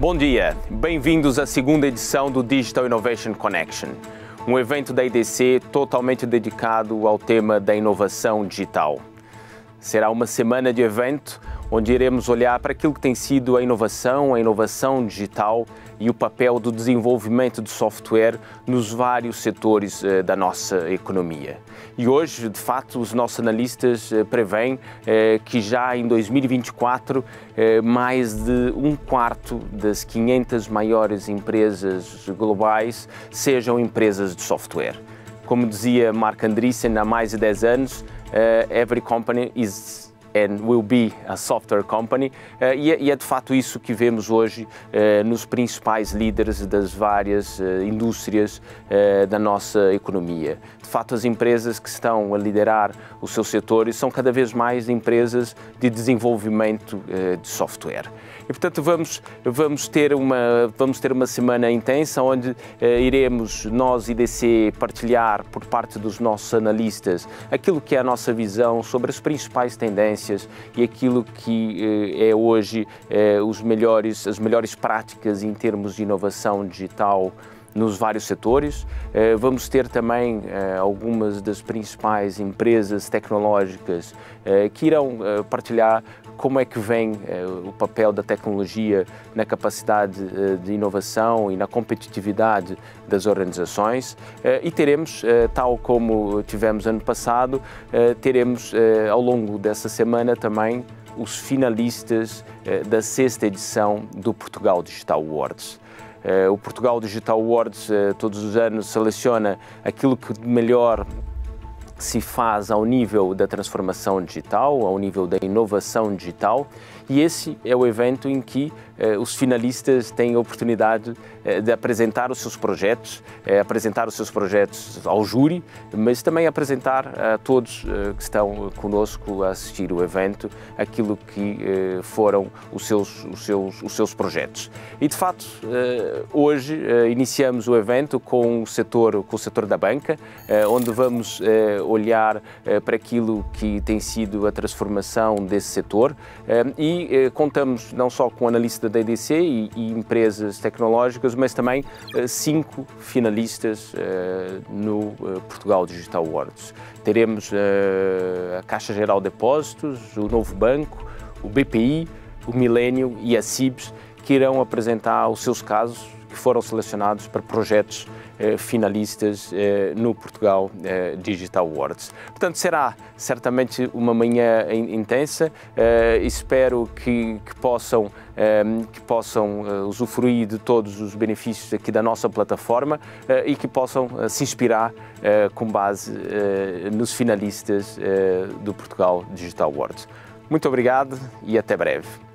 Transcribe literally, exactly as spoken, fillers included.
Bom dia, bem-vindos à segunda edição do Digital Innovation Connection, um evento da I D C totalmente dedicado ao tema da inovação digital. Será uma semana de evento onde iremos olhar para aquilo que tem sido a inovação, a inovação digital e o papel do desenvolvimento de software nos vários setores eh, da nossa economia. E hoje, de fato, os nossos analistas eh, preveem eh, que já em dois mil e vinte e quatro eh, mais de um quarto das quinhentas maiores empresas globais sejam empresas de software. Como dizia Marc Andreessen há mais de dez anos, uh, every company is and will be a software company, uh, e, é, e é de fato isso que vemos hoje uh, nos principais líderes das várias uh, indústrias uh, da nossa economia. De fato, as empresas que estão a liderar os seus setores são cada vez mais empresas de desenvolvimento uh, de software. E, portanto, vamos, vamos, ter uma, vamos ter uma semana intensa onde uh, iremos, nós, I D C, partilhar por parte dos nossos analistas aquilo que é a nossa visão sobre as principais tendências e aquilo que eh, é hoje eh, os melhores, as melhores práticas em termos de inovação digital nos vários setores. Eh, vamos ter também eh, algumas das principais empresas tecnológicas eh, que irão eh, partilhar como é que vem eh, o papel da tecnologia na capacidade eh, de inovação e na competitividade das organizações, eh, e teremos, eh, tal como tivemos ano passado, eh, teremos eh, ao longo dessa semana também os finalistas eh, da sexta edição do Portugal Digital Awards. O Portugal Digital Awards todos os anos seleciona aquilo que de melhor se faz ao nível da transformação digital, ao nível da inovação digital, e esse é o evento em que eh, os finalistas têm a oportunidade eh, de apresentar os seus projetos, eh, apresentar os seus projetos ao júri, mas também apresentar a todos eh, que estão conosco a assistir o evento aquilo que eh, foram os seus, os, seus, os seus projetos. E de fato, eh, hoje eh, iniciamos o evento com o setor, com o setor da banca, eh, onde vamos eh, olhar eh, para aquilo que tem sido a transformação desse setor, eh, e eh, contamos não só com analistas da I D C e, e empresas tecnológicas, mas também eh, cinco finalistas eh, no eh, Portugal Digital Awards. Teremos eh, a Caixa Geral de Depósitos, o Novo Banco, o B P I, o Millennium e a Cibes, que irão apresentar os seus casos que foram selecionados para projetos eh, finalistas eh, no Portugal eh, Digital Awards. Portanto, será certamente uma manhã intensa. Eh, espero que, que possam, eh, que possam eh, usufruir de todos os benefícios aqui da nossa plataforma eh, e que possam eh, se inspirar eh, com base eh, nos finalistas eh, do Portugal Digital Awards. Muito obrigado e até breve.